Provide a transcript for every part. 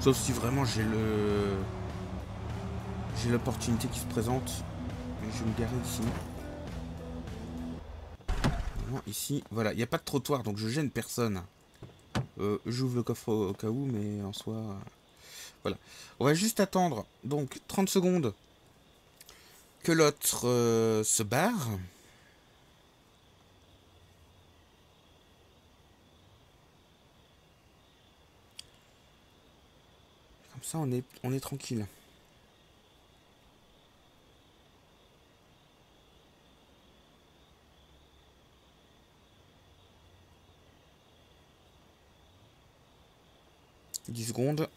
Sauf si vraiment j'ai l'opportunité qui se présente. Je vais me garer ici. Non, ici, voilà, il n'y a pas de trottoir, donc je gêne personne. J'ouvre le coffre au cas où, mais en soi... voilà. On va juste attendre, donc, 30 secondes que l'autre se barre. Comme ça, on est tranquille. Dix secondes.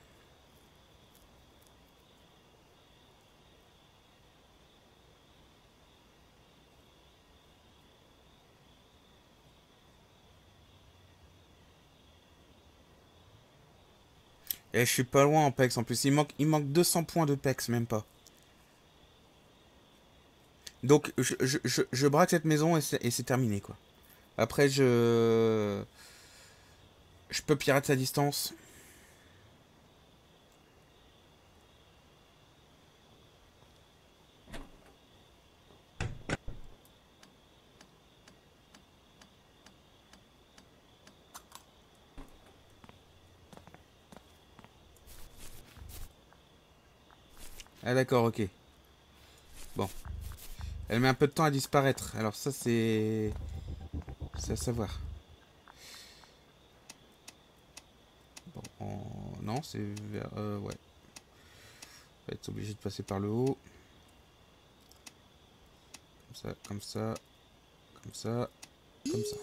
Et je suis pas loin en PEX en plus. Il manque 200 points de PEX, même pas. Donc, je braque cette maison et c'est terminé, quoi. Après, je peux pirate sa distance. Ah d'accord, ok. Bon. Elle met un peu de temps à disparaître. Alors ça, c'est... C'est à savoir. Bon, non, c'est vers... ouais. On va être obligé de passer par le haut. Comme ça, comme ça, comme ça, comme ça.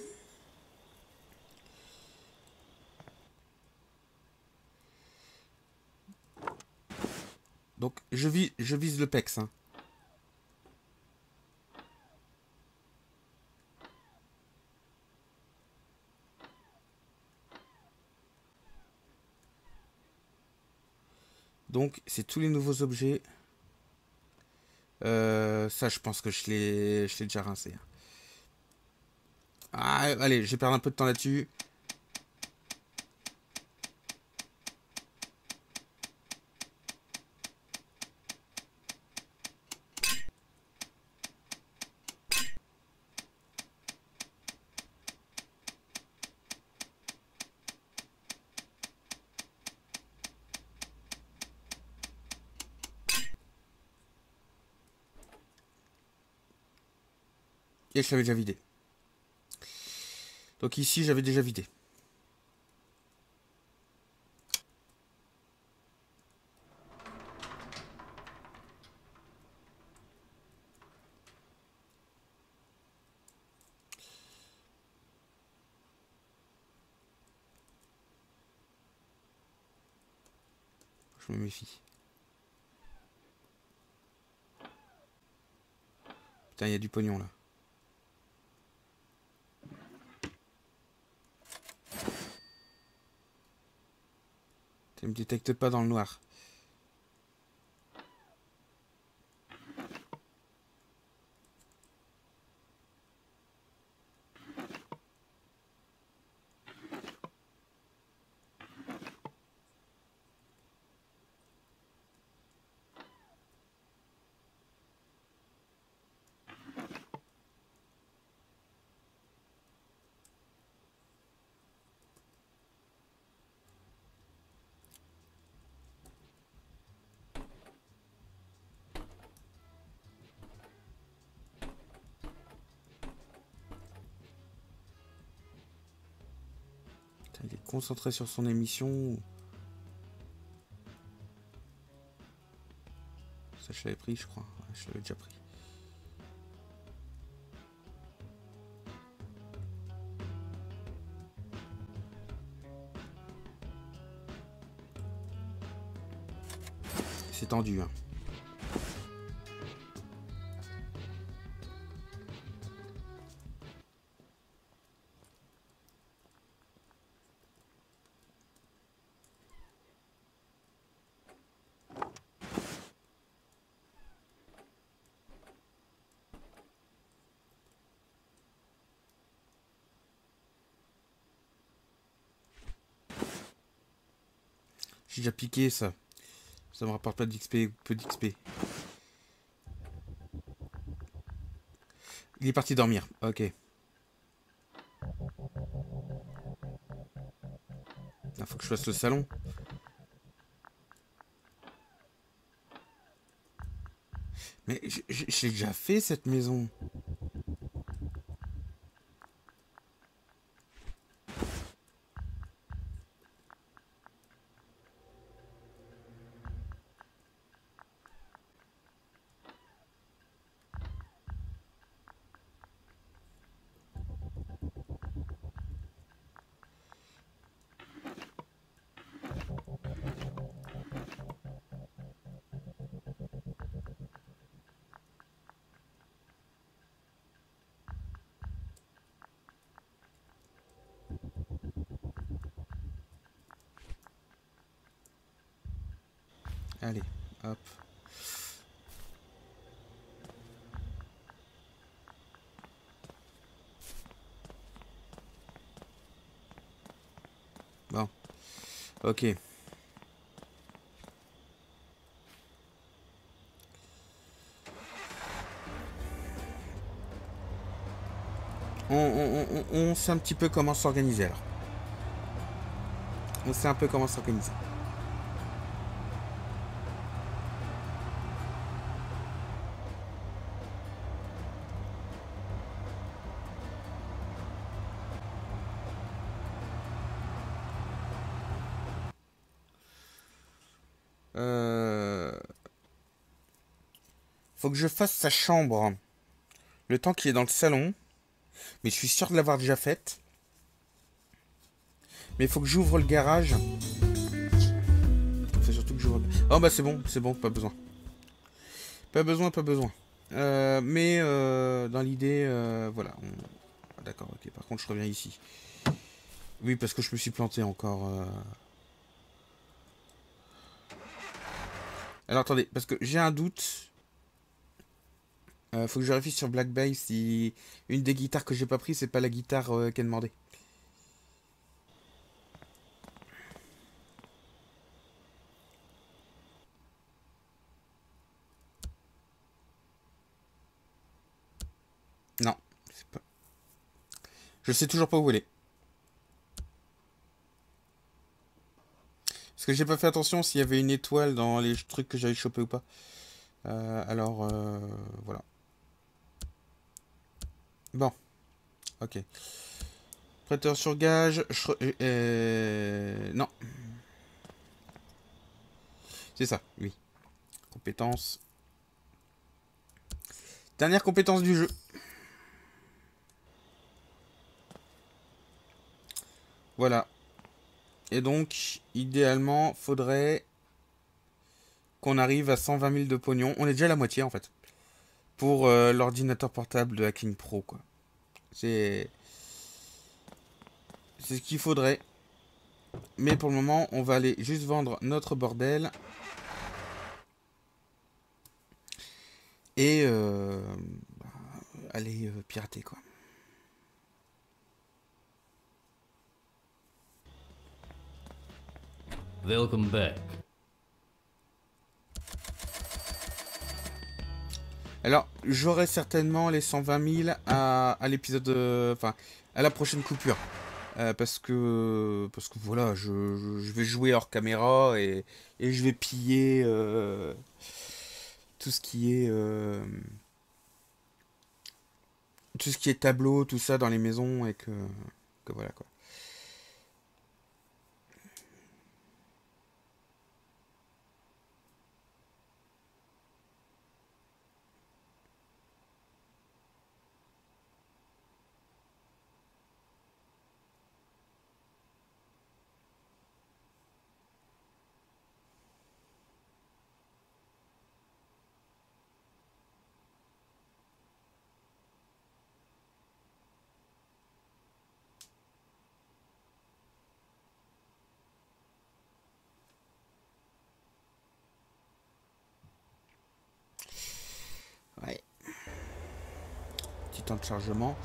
Donc, je vise le PEX, hein. Donc, c'est tous les nouveaux objets. Ça, je pense que je l'ai déjà rincé, hein. Ah, allez, je vais perdre un peu de temps là-dessus. Et je l'avais déjà vidé. Donc ici, j'avais déjà vidé. Je me méfie. Putain, il y a du pognon là. Tu me détectes pas dans le noir. Putain, il est concentré sur son émission. Ça, je l'avais pris, je crois. Ouais, je l'avais déjà pris. C'est tendu, hein. J'ai déjà piqué ça. Ça me rapporte pas d'XP, peu d'XP. Il est parti dormir. Ok. Il faut que je fasse le salon. Mais j'ai déjà fait cette maison. Allez, hop. Bon. Ok. On sait un petit peu comment s'organiser alors. On sait un peu comment s'organiser. Faut que je fasse sa chambre. Le temps qu'il est dans le salon. Mais je suis sûr de l'avoir déjà faite. Mais il faut que j'ouvre le garage. Faut surtout que j'ouvre... Oh bah c'est bon, pas besoin. Pas besoin, pas besoin. Mais dans l'idée, voilà. Ah, d'accord, ok. Par contre, je reviens ici. Oui, parce que je me suis planté encore. Alors attendez, parce que j'ai un doute. Faut que je vérifie sur Black Bay si une des guitares que j'ai pas pris, c'est pas la guitare qu'elle demandait. Non, c'est pas... Je sais toujours pas où elle est. Parce que j'ai pas fait attention s'il y avait une étoile dans les trucs que j'avais chopé ou pas. Alors, voilà. Bon, ok. Prêteur sur gage. Non, c'est ça, oui. Compétence. Dernière compétence du jeu. Voilà. Et donc, idéalement, faudrait qu'on arrive à 120 000 de pognon. On est déjà à la moitié, en fait. Pour l'ordinateur portable de Hacking Pro, quoi. C'est... C'est ce qu'il faudrait. Mais pour le moment, on va aller juste vendre notre bordel. Et aller pirater, quoi. Welcome back. Alors, j'aurai certainement les 120 000 à l'épisode... Enfin, à la prochaine coupure. Parce que voilà, je vais jouer hors caméra et je vais piller tout ce qui est... tout ce qui est tableau, tout ça dans les maisons et que voilà, quoi. Ouais. Petit temps de chargement.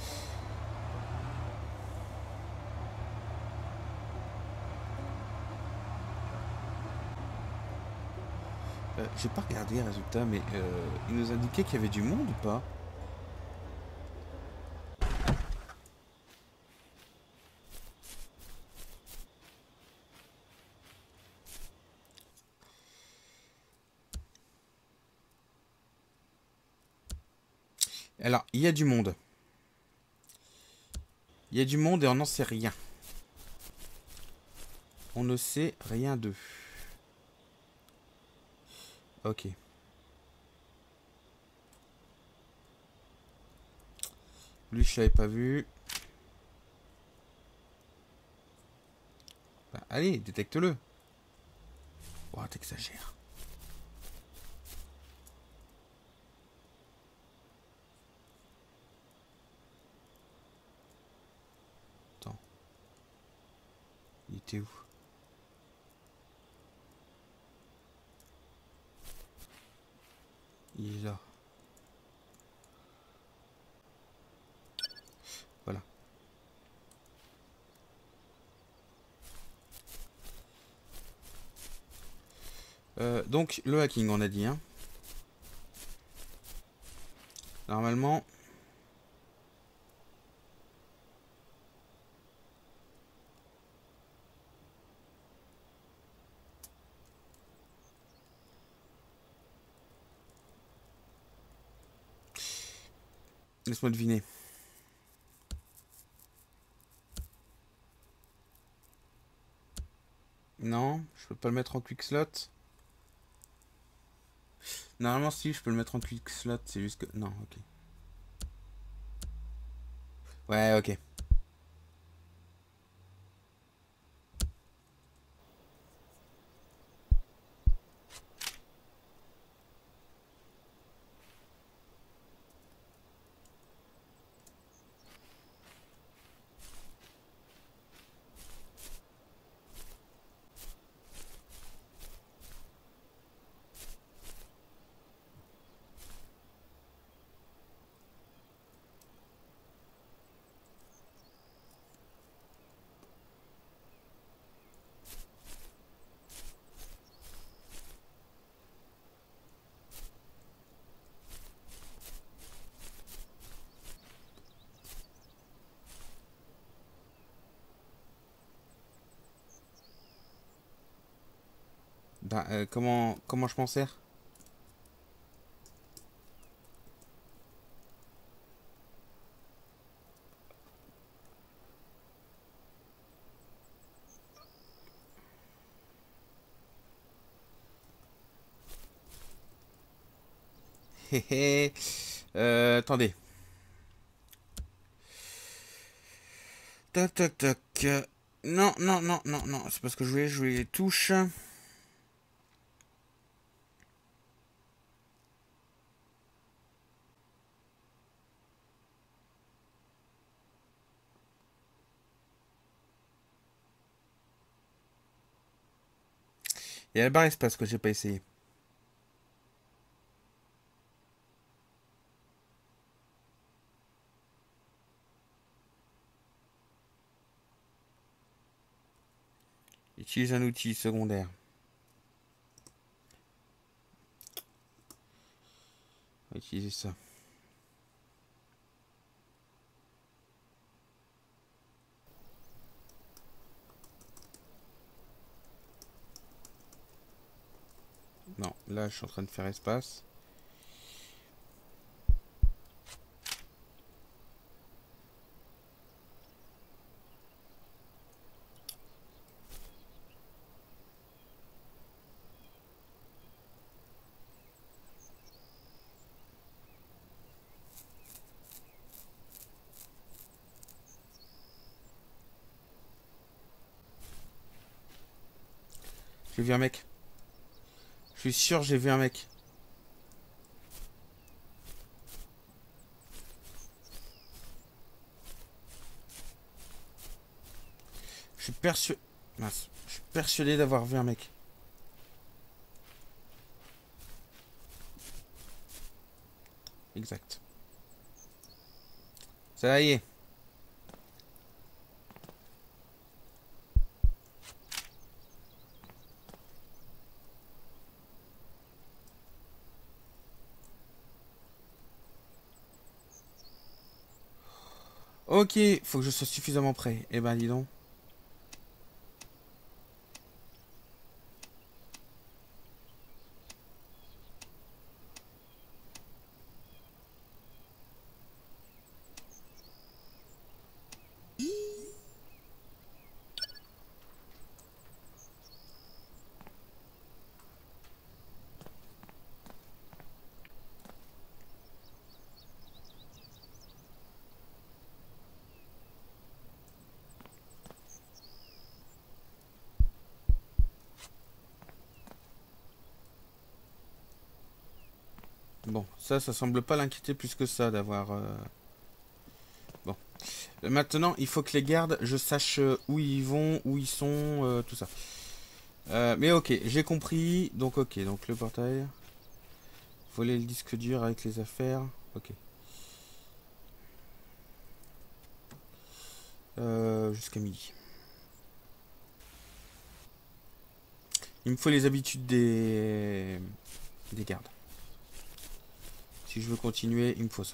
J'ai pas regardé les résultats, mais il nous indiquait qu'il y avait du monde ou pas? Alors, il y a du monde. Il y a du monde et on n'en sait rien. On ne sait rien d'eux. Ok. Lui, je l'avais pas vu. Bah, allez, détecte-le. Oh, t'exagères. Attends. Il était où? Il est là. Voilà. Donc, le hacking, on a dit, hein. Normalement... Laisse-moi deviner. Non, je peux pas le mettre en quick slot. Normalement, si, je peux le mettre en quick slot. C'est juste que... Non, ok. Ouais, ok. Bah, comment je m'en sers? Hé hé. Attendez. Tac, tac, tac. Non, non, non, non, non. C'est parce que je voulais jouer les touches. Il y a la barre espace que j'ai pas essayé. Utilise un outil secondaire. On va utiliser ça. Non, là je suis en train de faire espace. J'ai vu un mec. Je suis sûr j'ai vu un mec. Je suis persuadé. Mince. Je suis persuadé d'avoir vu un mec. Exact. Ça y est. Ok, faut que je sois suffisamment prêt. Eh ben, dis donc. Bon, ça semble pas l'inquiéter plus que ça d'avoir... Bon. Maintenant, il faut que les gardes, je sache où ils vont, où ils sont, tout ça. Mais ok, j'ai compris. Donc ok, donc le portail. Voler le disque dur avec les affaires. Ok. Jusqu'à midi. Il me faut les habitudes des gardes. Si je veux continuer, il me faut ça.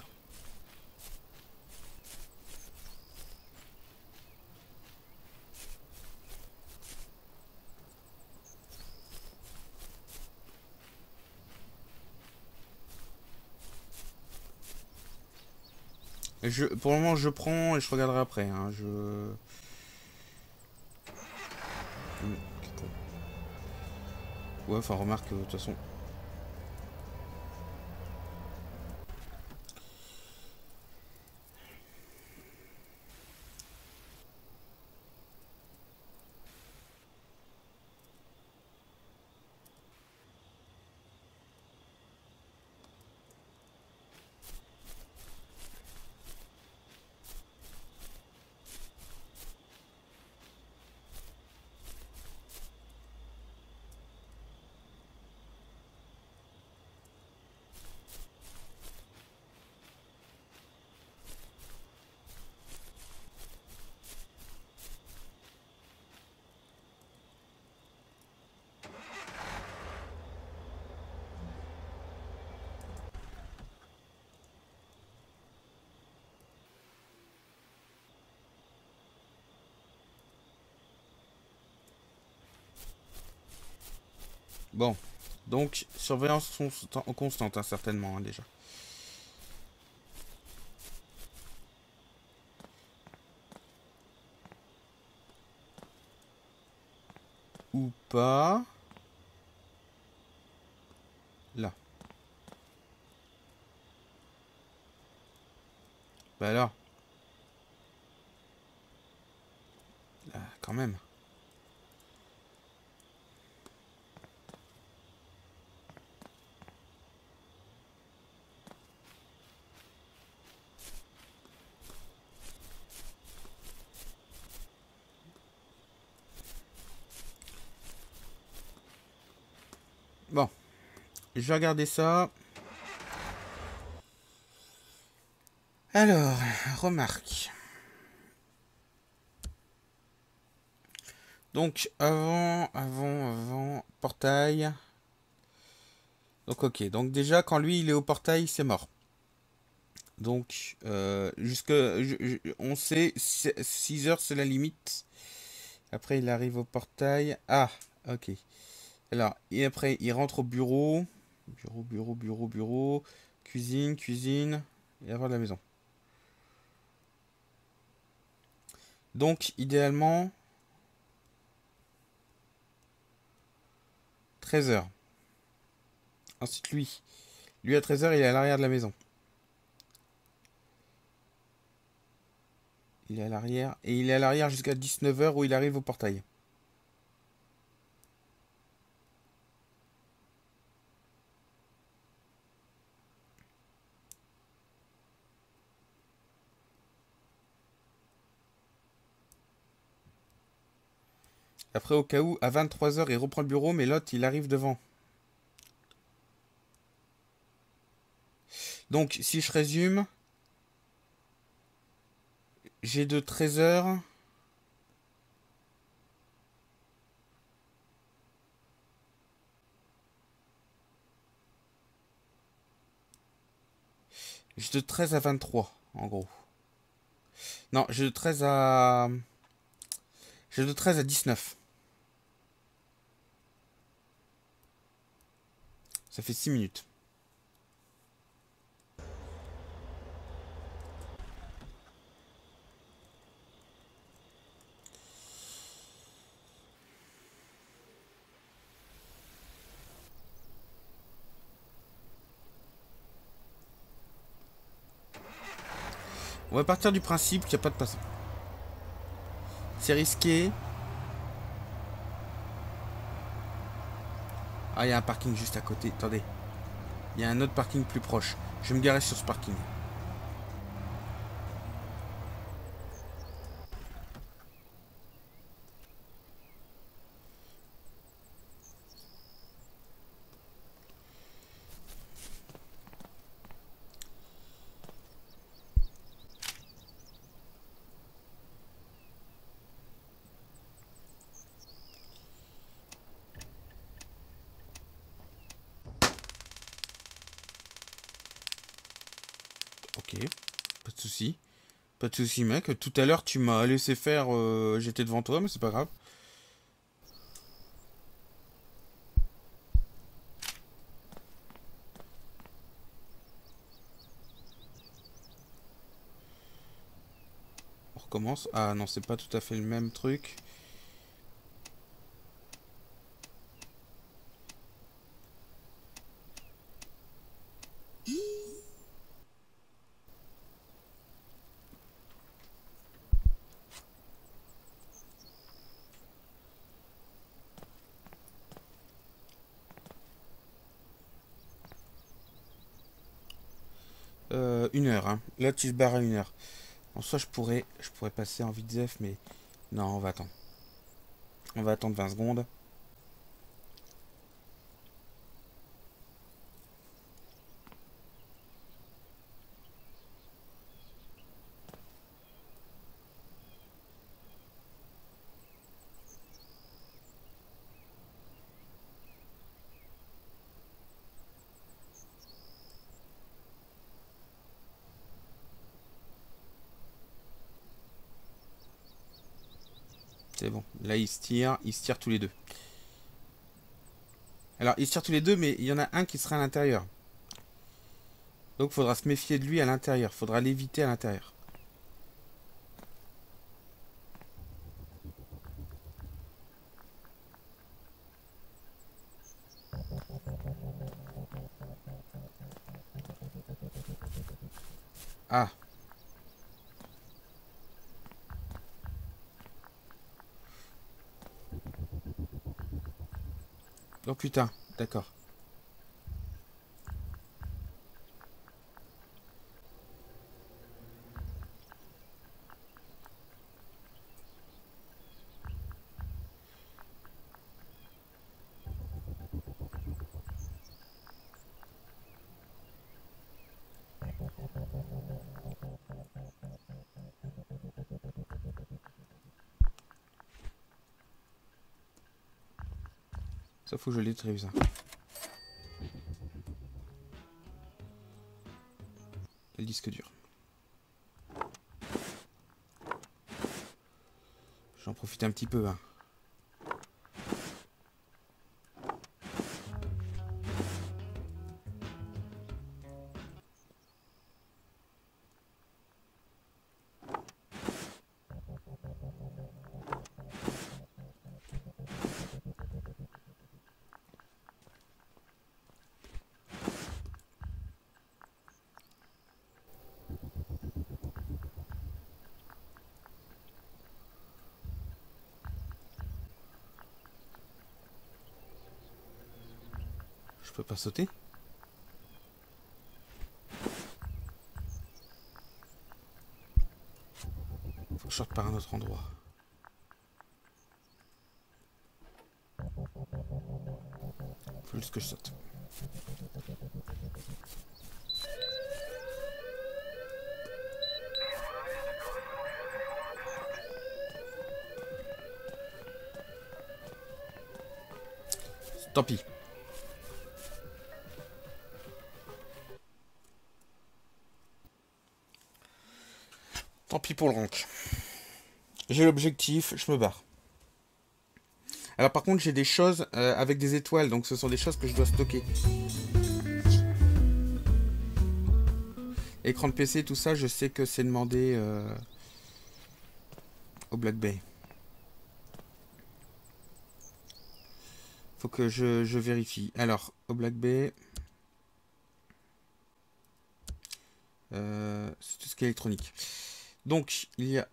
Pour le moment, je prends et je regarderai après. Hein, Ouais, enfin, remarque, de toute façon. Bon. Donc, surveillance constante, hein, certainement, hein, déjà. Ou pas. Là. Bah alors. Là, quand même. Bon. Je vais regarder ça. Alors, remarque. Donc, avant, portail. Donc, ok. Donc, déjà, quand lui, il est au portail, c'est mort. Donc, on sait, 6 heures, c'est la limite. Après, il arrive au portail. Ah, ok. Alors, et après, il rentre au bureau. Bureau. Cuisine. Et avoir de la maison. Donc, idéalement, 13 heures. Ensuite, lui à 13 heures, il est à l'arrière de la maison. Il est à l'arrière. Et il est à l'arrière jusqu'à 19 heures où il arrive au portail. Après, au cas où, à 23 heures, il reprend le bureau, mais l'autre, il arrive devant. Donc, si je résume, j'ai de 13 heures. J'ai de 13 à 23, en gros. Non, j'ai de 13 à... J'ai de 13 à 19. Ça fait 6 minutes. On va partir du principe qu'il n'y a pas de passant. C'est risqué. Ah, il y a un parking juste à côté. Attendez. Il y a un autre parking plus proche. Je vais me garer sur ce parking. Ok. Pas de souci. Pas de souci, mec. Tout à l'heure, tu m'as laissé faire. J'étais devant toi, mais c'est pas grave. On recommence. Ah non, c'est pas tout à fait le même truc. Une heure, hein. Là, tu te barres à une heure. En soi, je pourrais passer en vite zef, mais non, on va attendre. On va attendre 20 secondes. C'est bon. Là, ils se tirent tous les deux. Alors, ils se tirent tous les deux, mais il y en a un qui sera à l'intérieur. Donc, faudra se méfier de lui à l'intérieur. Faudra l'éviter à l'intérieur. Ah. Oh putain. D'accord. Ça, faut que je le détruise, ça. Le disque dur. J'en profite un petit peu, hein. Je peux pas sauter? Faut que je sorte par un autre endroit. Faut juste que je saute. Tant pis. Tant pis pour le rank. J'ai l'objectif, je me barre. Alors par contre, j'ai des choses avec des étoiles, donc ce sont des choses que je dois stocker. Écran de PC, tout ça, je sais que c'est demandé au Black Bay. Faut que je vérifie. Alors, au Black Bay, c'est tout ce qui est électronique. Donc, il y a...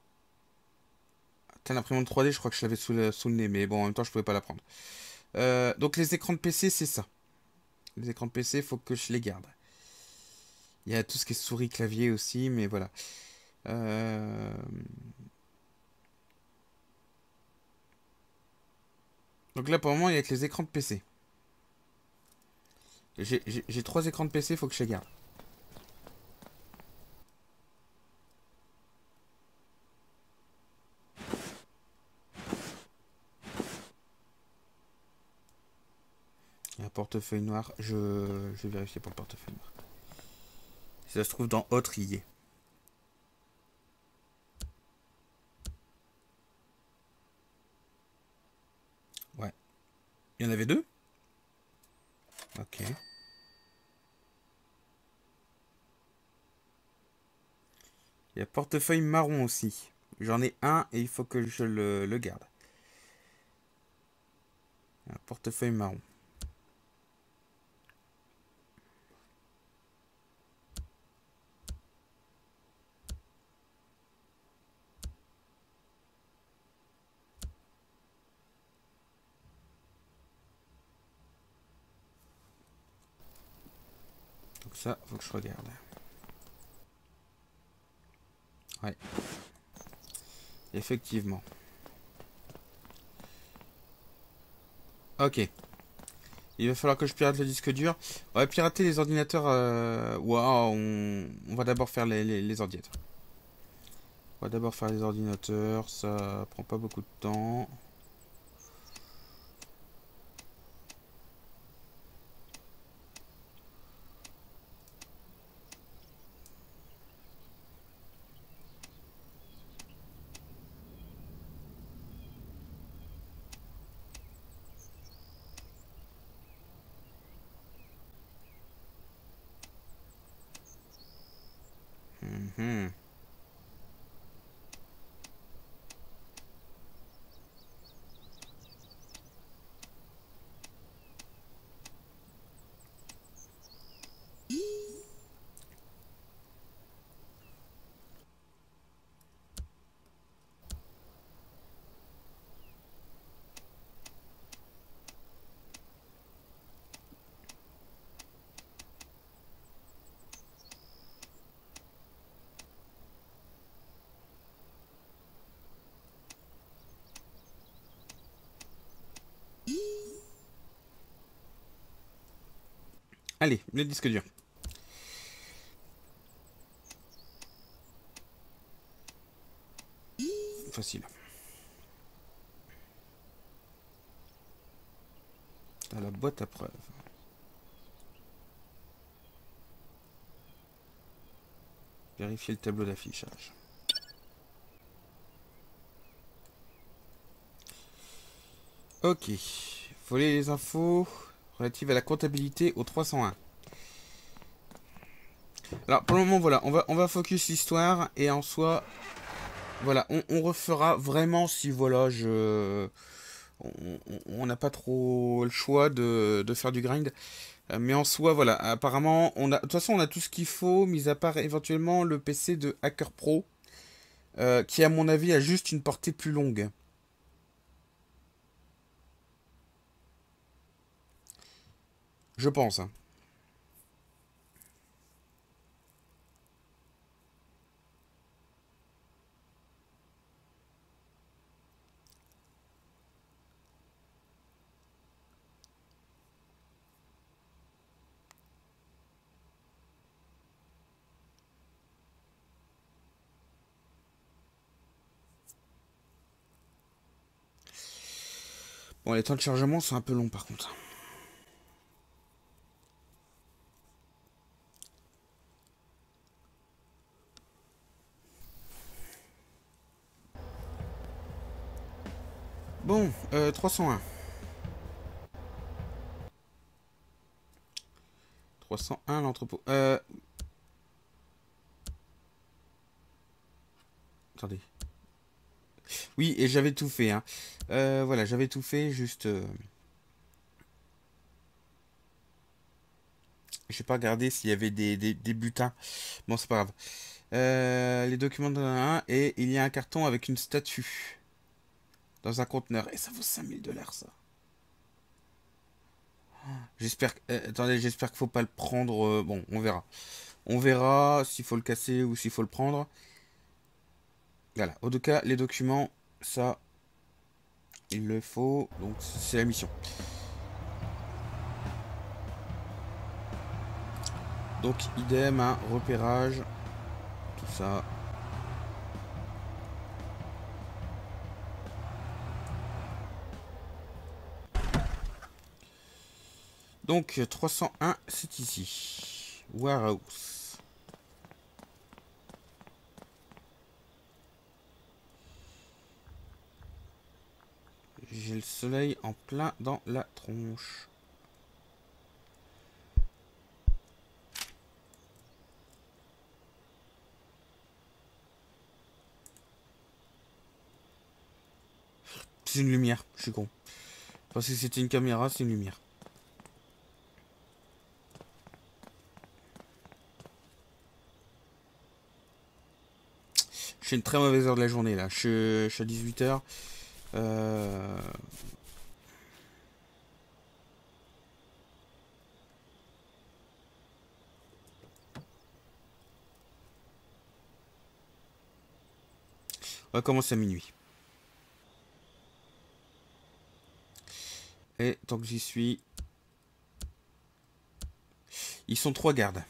T'as l'imprimante 3D, je crois que je l'avais sous le nez, mais bon, en même temps, je pouvais pas la prendre. Donc, les écrans de PC, c'est ça. Les écrans de PC, faut que je les garde. Il y a tout ce qui est souris, clavier aussi, mais voilà. Donc là, pour le moment, il y a que les écrans de PC. J'ai 3 écrans de PC, faut que je les garde. Il y a un portefeuille noir. Je vais vérifier pour le portefeuille noir. Si ça se trouve dans autre, il y est. Ouais. Il y en avait 2. Ok. Il y a portefeuille marron aussi. J'en ai un et il faut que je le garde. Un portefeuille marron. Donc ça, faut que je regarde. Ouais. Effectivement. Ok. Il va falloir que je pirate le disque dur. On va pirater les ordinateurs. Waouh, on va d'abord faire les ordinateurs. On va d'abord faire les ordinateurs. Ça prend pas beaucoup de temps. Mhm. Allez, le disque dur. Facile. Dans la boîte à preuves. Vérifier le tableau d'affichage. Ok. Voler les infos relatives à la comptabilité au 301. Alors pour le moment voilà, on va focus l'histoire et en soi voilà, on refera vraiment si voilà on n'a pas trop le choix de faire du grind. Mais en soi voilà, apparemment on a de toute façon on a tout ce qu'il faut, mis à part éventuellement le PC de Hacker Pro, qui à mon avis a juste une portée plus longue. Je pense, hein. Bon, les temps de chargement sont un peu longs par contre. Bon, 301. 301 l'entrepôt. Attendez. Oui, et j'avais tout fait. Hein. Voilà, j'avais tout fait, juste... j'ai pas regardé s'il y avait des butins. Bon, c'est pas grave. Les documents de un et il y a un carton avec une statue dans un conteneur. Et ça vaut 5000 $, ça. J'espère que... attendez, j'espère qu'il faut pas le prendre. Bon, on verra. On verra s'il faut le casser ou s'il faut le prendre. Voilà. En tout cas, les documents, ça, il le faut. Donc, c'est la mission. Donc, idem, hein, repérage. Tout ça. Donc, 301, c'est ici. Warehouse. J'ai le soleil en plein dans la tronche. C'est une lumière, je suis con. Parce que c'était une caméra, c'est une lumière. J'ai une très mauvaise heure de la journée là. Je suis à 18 h. On va commencer à minuit. Et tant que j'y suis... Ils sont 3 gardes.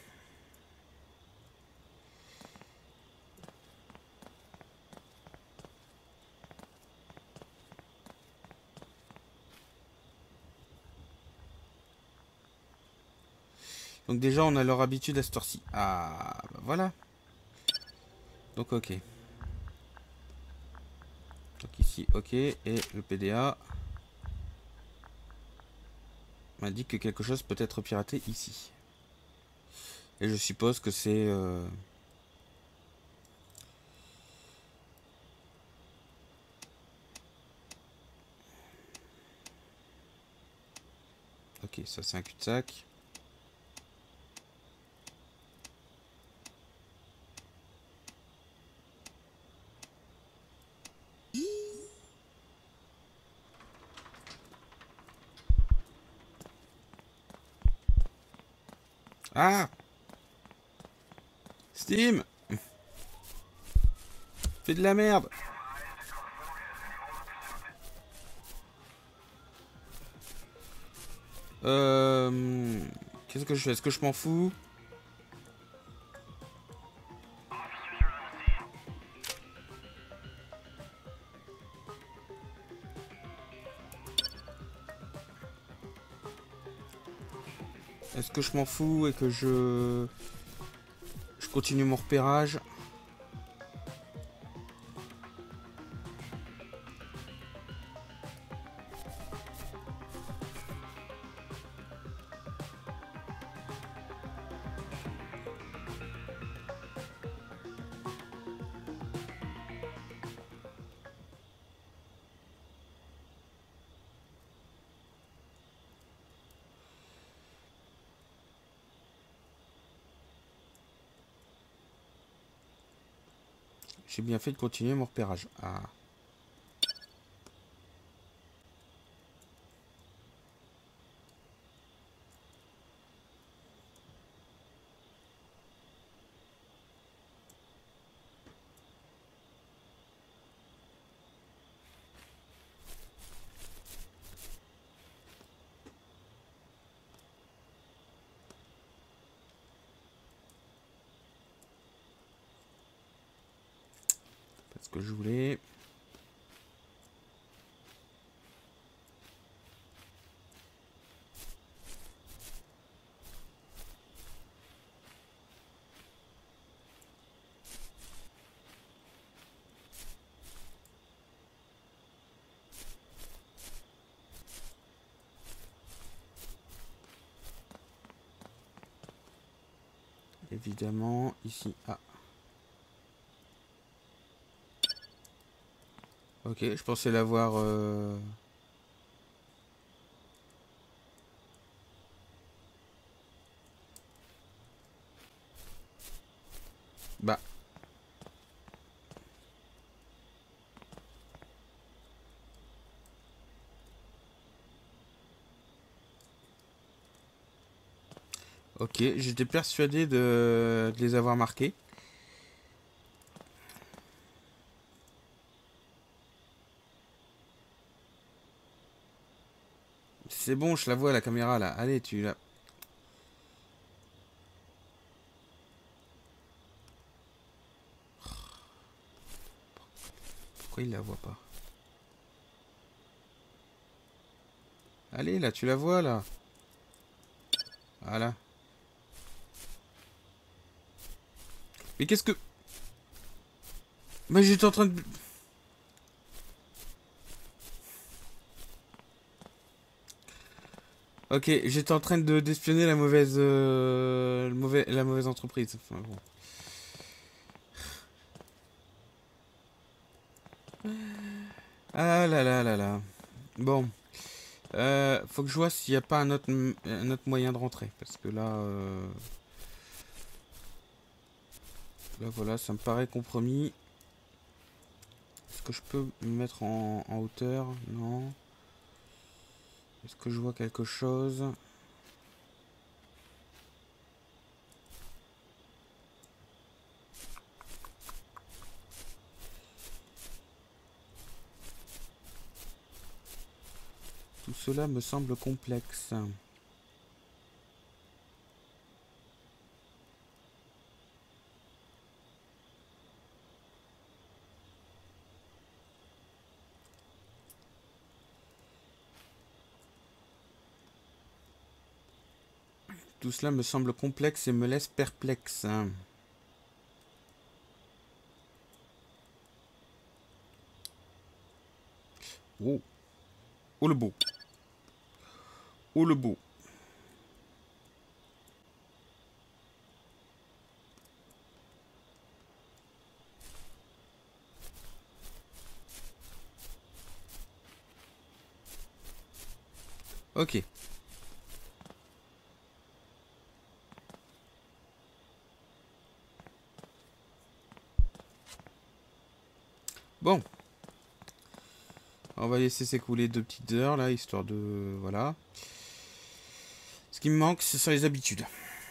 Donc déjà, on a leur habitude à cette heure-ci. Ah, bah voilà. Donc ok. Donc ici, ok. Et le PDA m'indique que quelque chose peut être piraté ici. Et je suppose que c'est... Ok, ça c'est un cul-de-sac. Ah, Steam, fais de la merde. Qu'est-ce que je fais? Est-ce que je m'en fous? Est-ce que je m'en fous et que je continue mon repérage? J'ai bien fait de continuer mon repérage. Ah. Parce que je voulais... évidemment, ici. Ah. Ok, je pensais l'avoir... Bah. Ok, j'étais persuadé de les avoir marqués. C'est bon, je la vois la caméra là. Allez, tu la... Pourquoi il la voit pas? Allez, là, tu la vois là. Voilà. Mais qu'est-ce que... Mais j'étais en train de... Ok, j'étais en train de d'espionner la mauvaise... la mauvaise entreprise. Enfin, bon. Ah là là là là. Bon. Faut que je vois s'il n'y a pas un autre moyen de rentrer. Parce que là... Là, voilà, ça me paraît compromis. Est-ce que je peux me mettre en hauteur? Non. Est-ce que je vois quelque chose? Tout cela me semble complexe. Tout cela me semble complexe et me laisse perplexe. Oh, oh le beau. Oh le beau. Ok. Bon. On va laisser s'écouler 2 petites heures là, histoire de... Voilà. Ce qui me manque, ce sont les habitudes.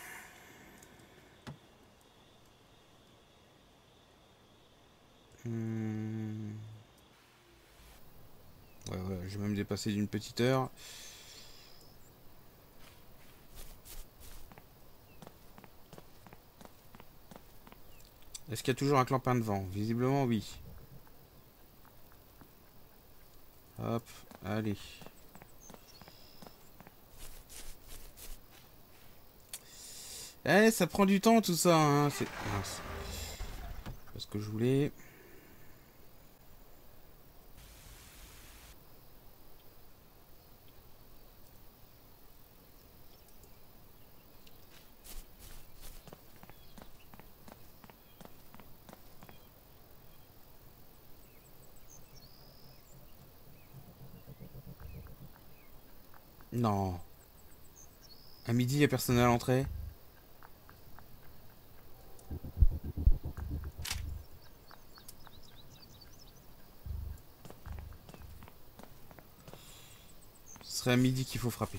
Hmm. Ouais, ouais, j'ai même dépassé d'une petite heure. Est-ce qu'il y a toujours un clampin devant? Visiblement, oui. Hop, allez. Eh, ça prend du temps tout ça, hein. C'est... Mince. C'est pas ce que je voulais. Non. À midi, il n'y a personne à l'entrée. Ce serait à midi qu'il faut frapper.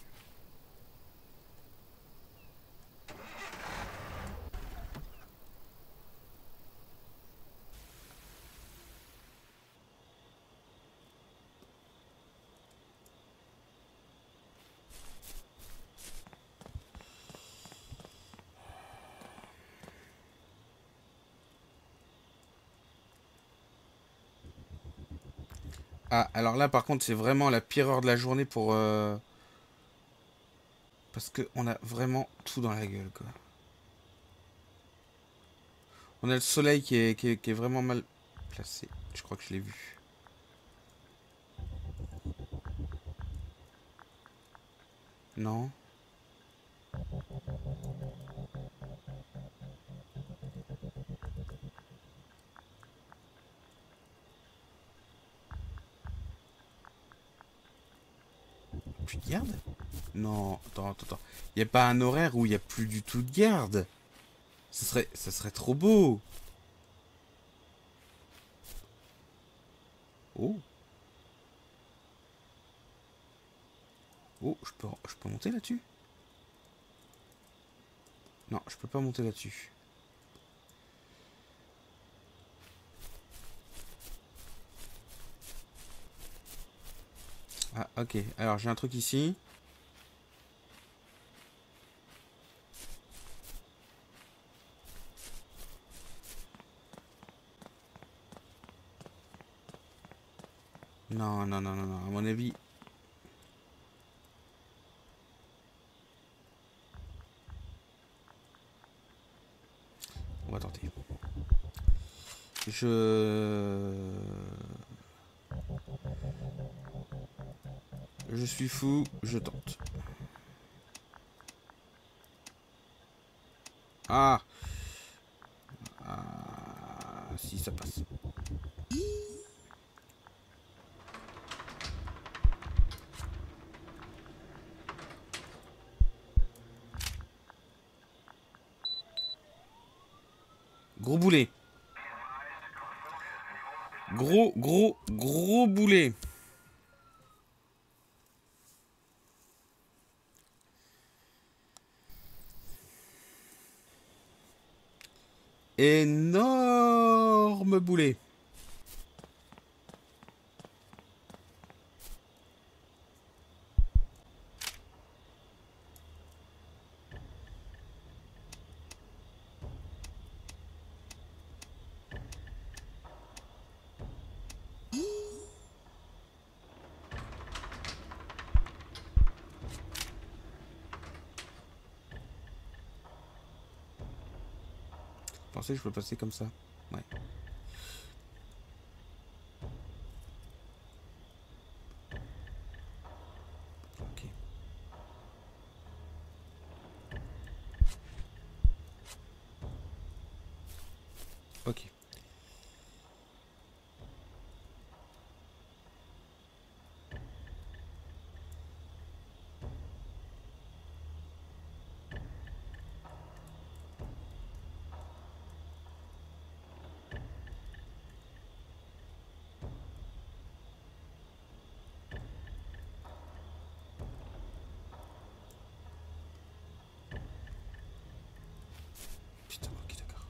Ah, alors là, par contre, c'est vraiment la pire heure de la journée pour... Parce qu'on a vraiment tout dans la gueule, quoi. On a le soleil qui est vraiment mal placé. Je crois que je l'ai vu. Non. garde? Non, attends. Il n'y a pas un horaire où il n'y a plus du tout de garde. Ça serait trop beau. Oh. Oh, je peux monter là-dessus? Non, je peux pas monter là-dessus. Ah, ok. Alors, j'ai un truc ici. Non. À mon avis... On va tenter. Je suis fou, je tente. Ah, si ça passe. Gros boulet. Gros boulet. Énorme boulet. Vous pensez que je peux passer comme ça? Ouais. Ok. Ok. Putain, ok, d'accord.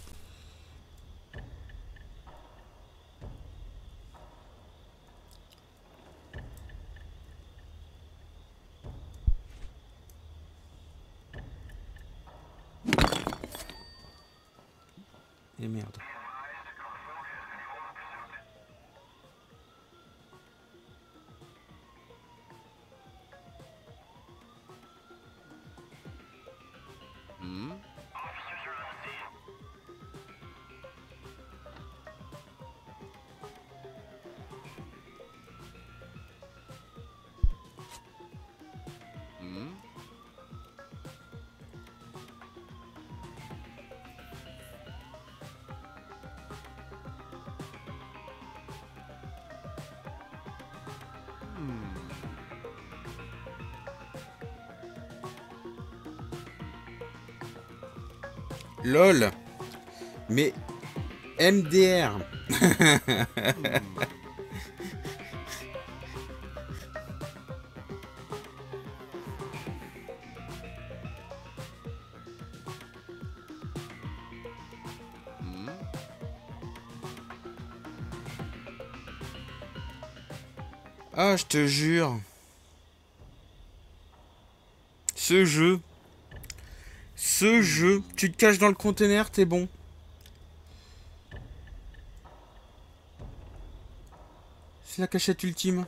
Et merde. Hmm. Hmm. LOL. Mais MDR. Hmm. Hmm. Ah, je te jure. Ce jeu. Ce jeu. Hmm. Tu te caches dans le conteneur, t'es bon. C'est la cachette ultime.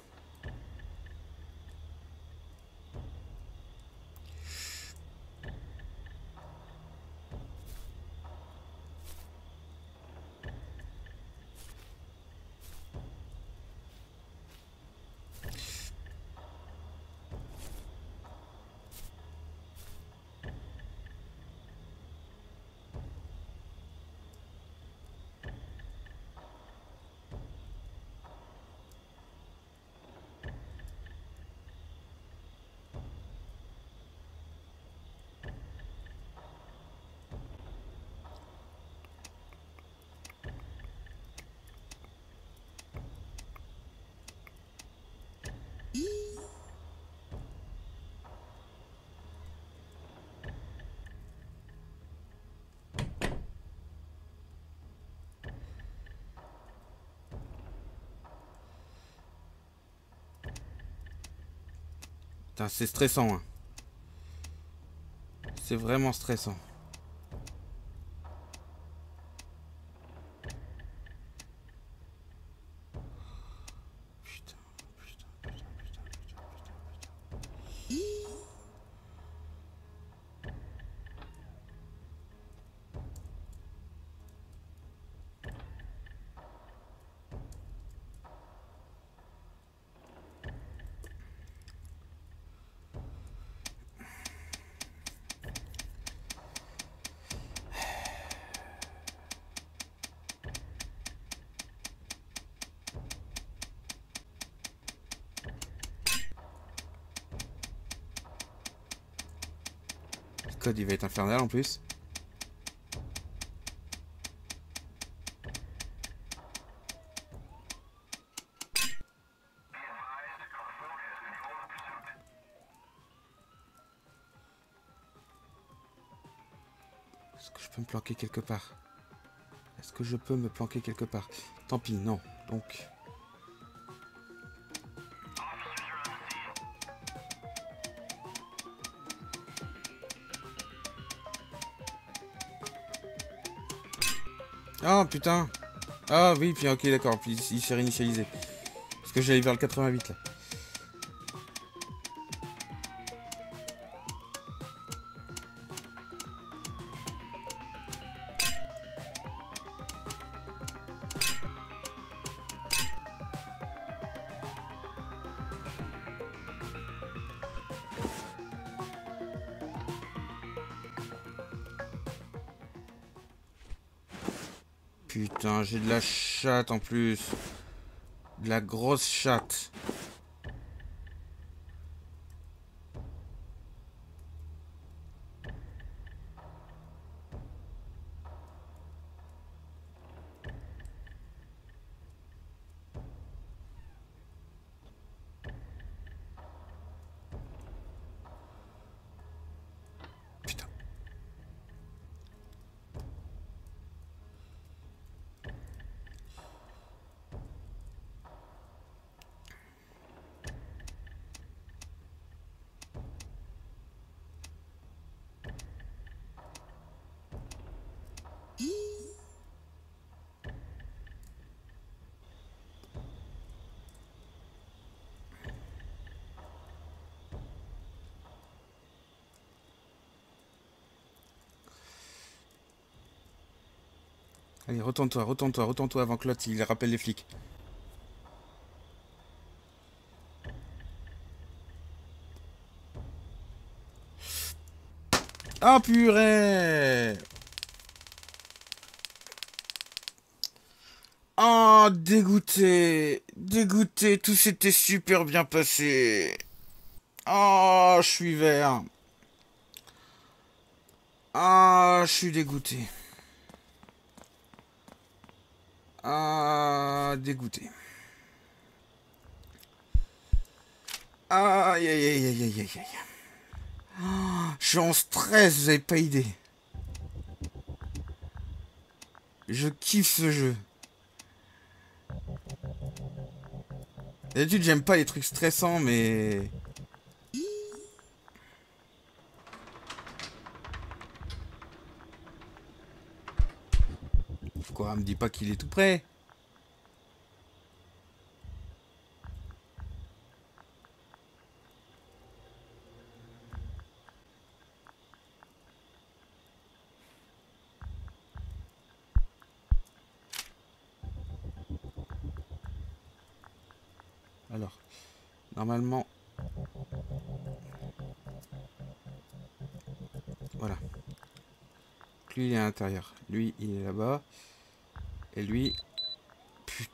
Putain, c'est stressant, hein. C'est vraiment stressant. Putain, putain, putain, putain, putain, putain. Le code il va être infernal en plus. Est-ce que je peux me planquer quelque part? Est-ce que je peux me planquer quelque part? Tant pis, non. Donc... Ah putain. Ah oui, puis ok d'accord, puis il s'est réinitialisé. Parce que j'allais vers le 88 là. Putain, j'ai de la chatte en plus. De la grosse chatte. Putain. Allez, retourne-toi, retourne-toi, retourne-toi avant que l'autre il rappelle les flics. Ah purée! Oh, dégoûté! Dégoûté, tout s'était super bien passé. Oh, je suis vert. Ah, je suis dégoûté. Ah, dégoûté. Aïe, aïe, aïe, aïe, aïe, aïe. Oh, je suis en stress, vous avez pas idée. Je kiffe ce jeu. D'habitude, j'aime pas les trucs stressants, mais... Quoi, me dis pas qu'il est tout prêt. Alors, normalement... Voilà. Lui, il est à l'intérieur. Lui, il est là-bas. Et lui... Putain.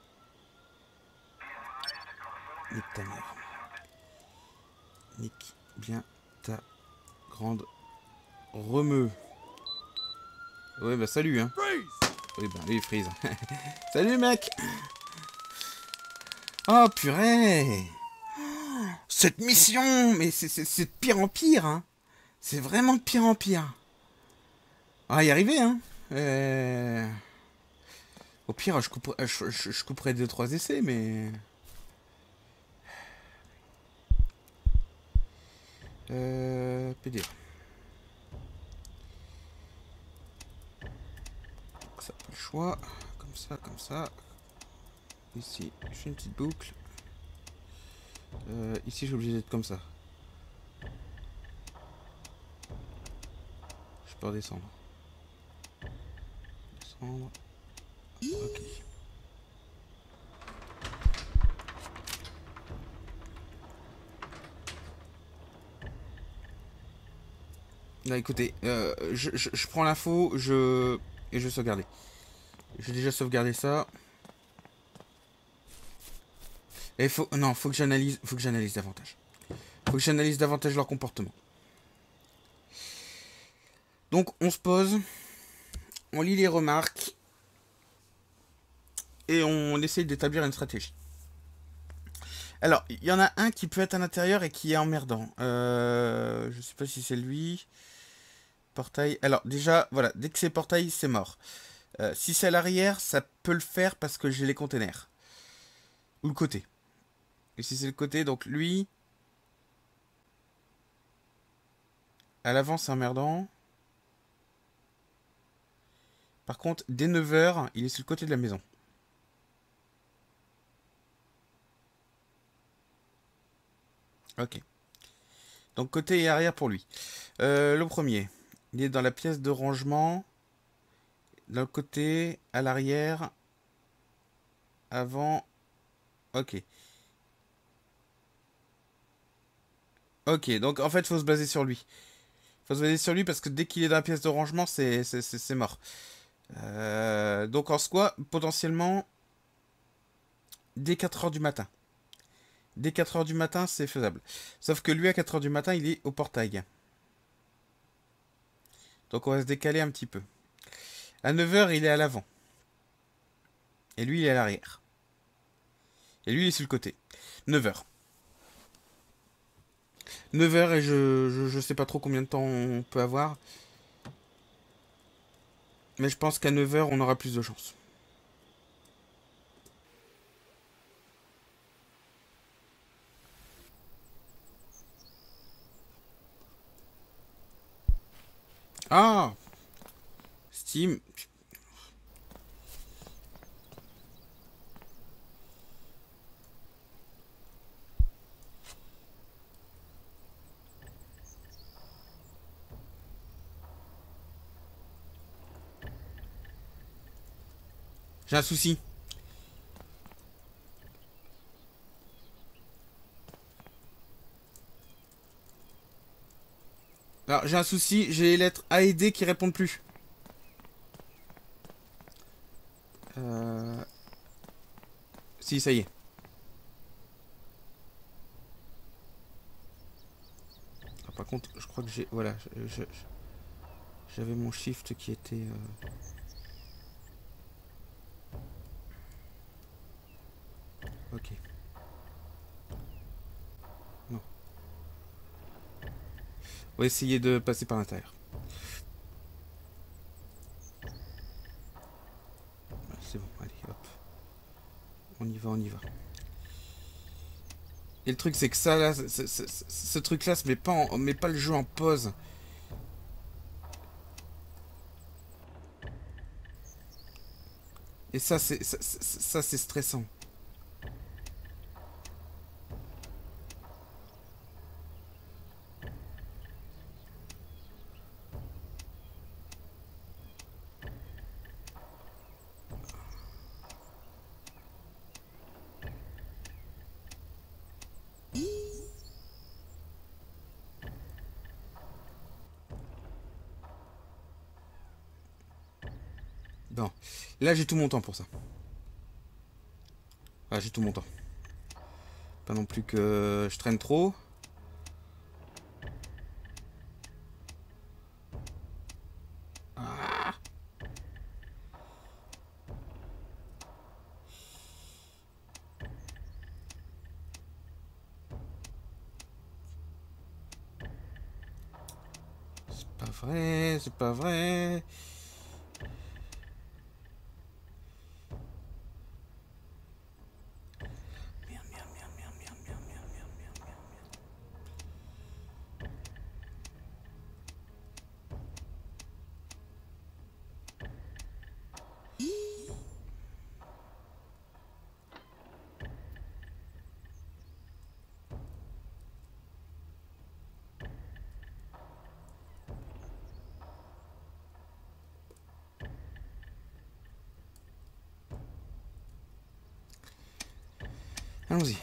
Nique ta mère. Nique bien ta grande remue. Ouais, bah salut, hein. Oui, bah lui, il freeze. Salut, mec. Oh, purée. Cette mission, mais c'est de pire en pire, hein. C'est vraiment de pire en pire. On va y arriver, hein. Au pire, je couperai 2-3 essais, mais... PDA. Ça, pas le choix. Comme ça, comme ça. Ici, je fais une petite boucle. Ici, je suis obligé d'être comme ça. Je peux redescendre. Descendre. Ok. Là, écoutez, je prends l'info, et je sauvegarde. J'ai déjà sauvegardé ça. Et non, faut que j'analyse davantage. Faut que j'analyse davantage leur comportement. Donc, on se pose, on lit les remarques, et on essaye d'établir une stratégie. Alors, il y en a un qui peut être à l'intérieur et qui est emmerdant. Je sais pas si c'est lui. Portail. Alors, déjà, voilà, dès que c'est portail, c'est mort. Si c'est à l'arrière, ça peut le faire parce que j'ai les containers. Ou le côté. Et si c'est le côté, donc lui... À l'avant, c'est emmerdant. Par contre, dès 9h, il est sur le côté de la maison. Ok. Donc côté et arrière pour lui. Le premier, il est dans la pièce de rangement. Dans le côté, à l'arrière, avant. Ok. Ok, donc en fait, il faut se baser sur lui. Faut se baser sur lui parce que dès qu'il est dans la pièce de rangement, c'est mort. Donc en soi, potentiellement, dès 4h du matin. Dès 4h du matin, c'est faisable. Sauf que lui, à 4h du matin, il est au portail. Donc on va se décaler un petit peu. À 9h, il est à l'avant. Et lui, il est à l'arrière. Et lui, il est sur le côté. 9h. 9h et je sais pas trop combien de temps on peut avoir. Mais je pense qu'à 9h, on aura plus de chance. Ah, Steam. J'ai un souci. Alors, j'ai un souci, j'ai les lettres A et D qui répondent plus. Si, ça y est. Ah, par contre, je crois que j'ai... Voilà, j'avais mon shift qui était... Ok. Non. On va essayer de passer par l'intérieur. C'est bon, allez, hop. On y va, on y va. Et le truc, c'est que ça, là, ce truc-là se met pas le jeu en pause. Et ça, c'est stressant. Bon. Là, j'ai tout mon temps pour ça. Ah, j'ai tout mon temps. Pas non plus que je traîne trop. Ah, c'est pas vrai, c'est pas vrai. Merde, merde, merde, merde, merde, merde, merde, merde, merde, Allons-y.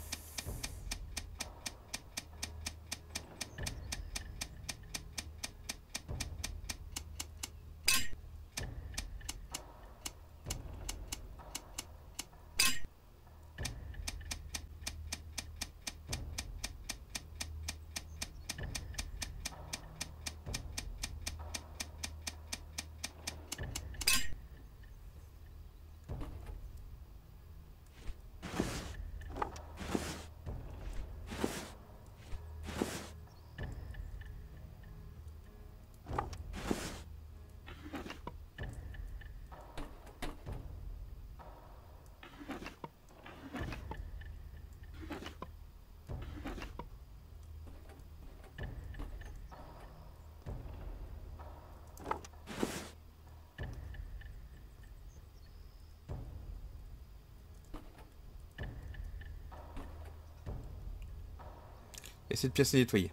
Et cette pièce est nettoyée.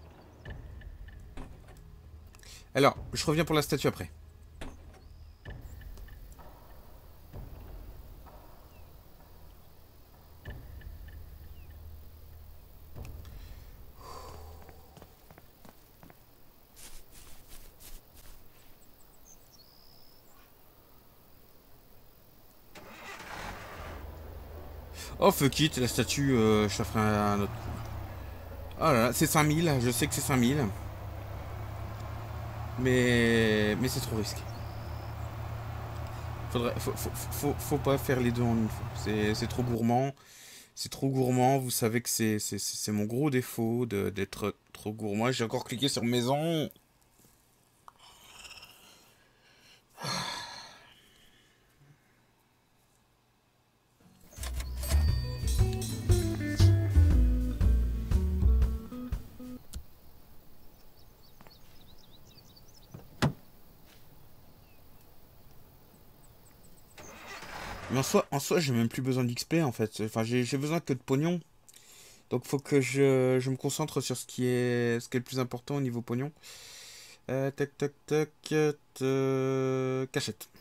Alors, je reviens pour la statue après. Oh fuck it, la statue, je la ferai un autre. Oh là là, c'est 5000, je sais que c'est 5000. Mais c'est trop risqué. Faut pas faire les deux en une fois. C'est trop gourmand. C'est trop gourmand. Vous savez que c'est mon gros défaut d'être trop gourmand. J'ai encore cliqué sur maison. Mais en soi j'ai même plus besoin d'XP en fait. Enfin, j'ai besoin que de pognon. Donc faut que je me concentre sur ce qui est le plus important au niveau pognon. Tac, tac, tac. Cachette.